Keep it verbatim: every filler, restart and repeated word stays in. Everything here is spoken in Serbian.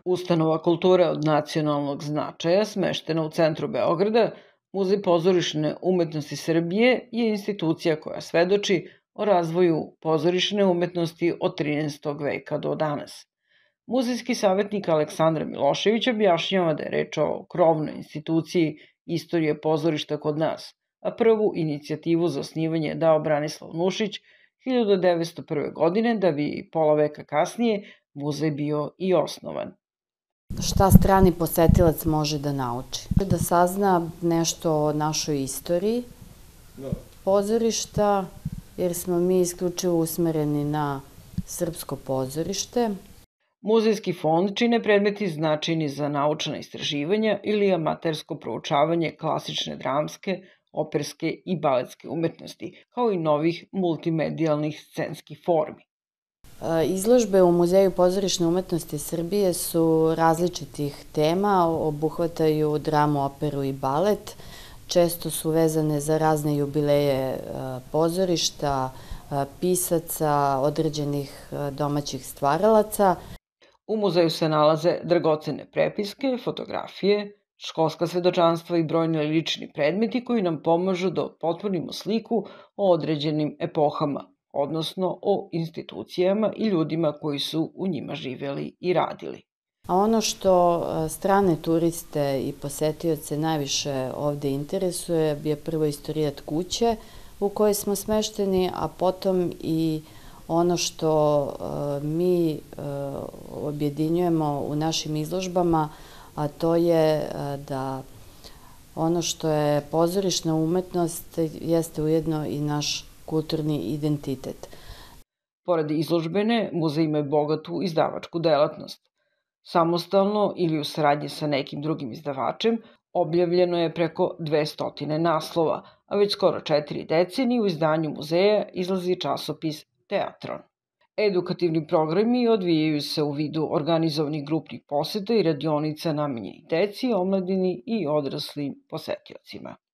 Ustanova kulture od nacionalnog značaja, smeštena u centru Beograda, Muzej pozorišne umetnosti Srbije je institucija koja svedoči o razvoju pozorišne umetnosti od trinaestog veka do danas. Muzejski savjetnik Aleksandar Milošević objašnjava da je reč o krovnoj instituciji istorije pozorišta kod nas, a prvu inicijativu za osnivanje je dao Branislav Nušić hiljadu devetsto prve. godine, da bi pola veka kasnije muzej bio i osnovan. Šta strani posetilac može da nauči? Da sazna nešto o našoj istoriji pozorišta, jer smo mi isključivo usmereni na srpsko pozorište. Muzejski fond čine predmeti značajni za naučna istraživanja ili amatersko proučavanje klasične dramske, operske i baletske umetnosti, kao i novih multimedijalnih scenskih formi. Izložbe u Muzeju pozorišne umetnosti Srbije su različitih tema, obuhvataju dramu, operu i balet. Često su vezane za razne jubileje pozorišta, pisaca, određenih domaćih stvaralaca. U muzeju se nalaze dragocene prepiske, fotografije, školska svedočanstva i brojni lični predmeti koji nam pomažu da potpunimo sliku o određenim epohama, odnosno o institucijama i ljudima koji su u njima živeli i radili. A ono što strane turiste i posetioce najviše ovde interesuje je prvo istorijat kuće u kojoj smo smešteni, a potom i ono što mi objedinjujemo u našim izložbama, a to je da ono što je pozorišna umetnost jeste ujedno i naš kulturni identitet. Pored izložbene, muzej ima bogatu izdavačku delatnost. Samostalno ili u saradnji sa nekim drugim izdavačem objavljeno je preko dvesta naslova, a već skoro četiri decenije u izdanju muzeja izlazi časopis Teatron. Edukativni programi odvijaju se u vidu organizovanih grupnih poseta i radionica namenjenih deci, omladini i odraslim posetiocima.